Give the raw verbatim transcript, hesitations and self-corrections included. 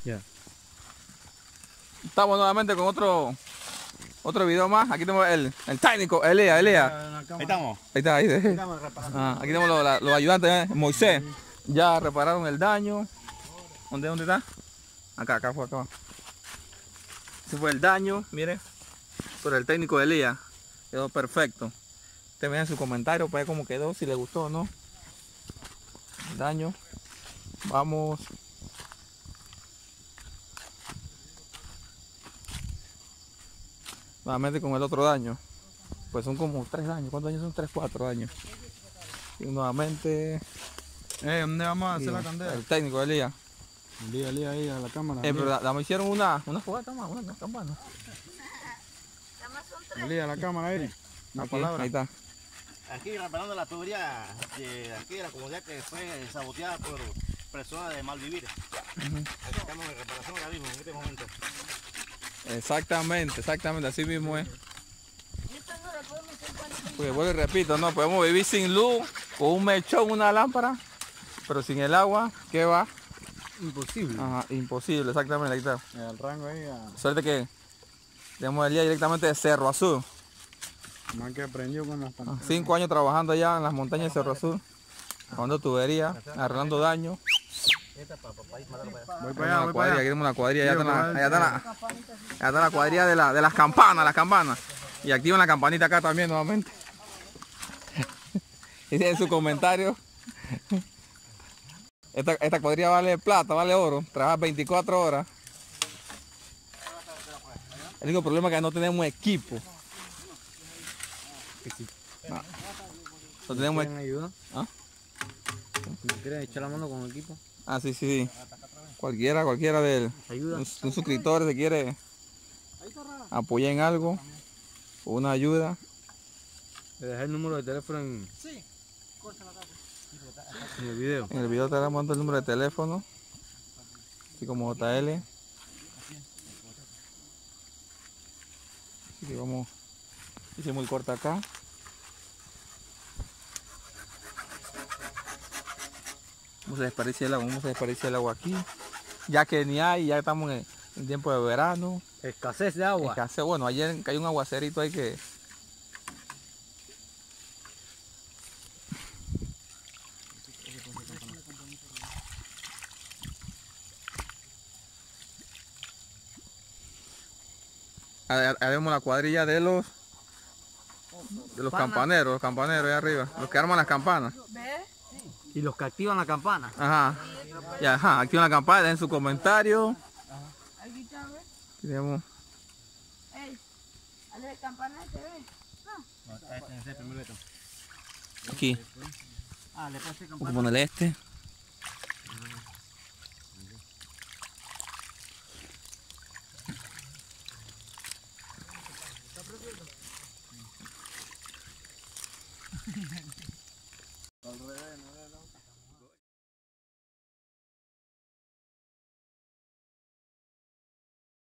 Ya. Estamos nuevamente con otro otro video más. Aquí tenemos el, el técnico, Elías, Elías. Ahí estamos. Ahí está, ahí. Ahí estamos reparando. Ah, aquí tenemos los, la- los ayudantes, ¿eh? Moisés. Ya repararon el daño. ¿Dónde, dónde está? Acá, acá fue, acá. Ese fue el daño, mire. Por el técnico de Elías. Quedó perfecto. Ustedes vean su comentario para ver cómo quedó, si le gustó o no. El daño. Vamos. Nuevamente con el otro daño. Pues son como tres daños. ¿Cuántos daños son? Tres, cuatro daños. Y nuevamente. Eh, ¿dónde vamos a hacer y la candela? el técnico de Elías. Lía, lía ahí a la cámara. Eh, pero la, la me hicieron una, una fogata más, una campana. Lía a la cámara ahí. Una Aquí, palabra. ahí está. Aquí reparando la tubería de aquí de la comunidad que fue saboteada por personas de mal vivir. Aquí estamos en reparación ahora mismo, en este momento. Exactamente, exactamente, así mismo es. Porque vuelvo y repito, no podemos vivir sin luz, con un mechón, una lámpara, pero sin el agua, ¿qué va? Imposible. Ajá, imposible, exactamente, ahí está. El rango ahí a... Suerte que tenemos el día directamente de Cerro Azul. Más que aprendió con las Ah, pantallas. Cinco años trabajando allá en las montañas de Cerro Azul, lavando tubería, arreglando daños. Voy Hay para allá, una voy cuadrilla, para aquí allá. tenemos una cuadrilla, allá Tío, está la, ¿cuál allá está la, allá está la cuadrilla de, la, de las campanas, las campanas. Y activan la campanita acá también nuevamente. Dice en su comentario. Esta, esta cuadrilla vale plata, vale oro, trabaja veinticuatro horas. El único problema es que no tenemos equipo. No, no tenemos ¿Quieren ayuda? ¿Ah? ¿Quieren echar la mano con el equipo? Ah, sí, sí, sí. Cualquiera, cualquiera del Ayuda. un, un suscriptor se quiere apoyar en algo, o una ayuda. Le dejé el número de teléfono en, en el video. En el video te damos el número de teléfono, así como J L. Así que vamos, hice muy corta acá. Vamos a desperdiciar el agua, vamos a desperdiciar el agua aquí. Ya que ni hay, ya estamos en, en tiempo de verano. Escasez de agua. Escasez, bueno, ayer cayó un aguacerito ahí que... Ahí ahí vemos la cuadrilla de los de los campaneros, los campaneros ahí arriba, los que arman las campanas. Y los que activan la campana. Ajá. Ya, ajá, activan la campana, dejen su comentario. Aquí está, ¿ves? Aquí tenemos- Ey, ¿al de campana se ve? Aquí, Ah, le pasé vamos a ponerle este.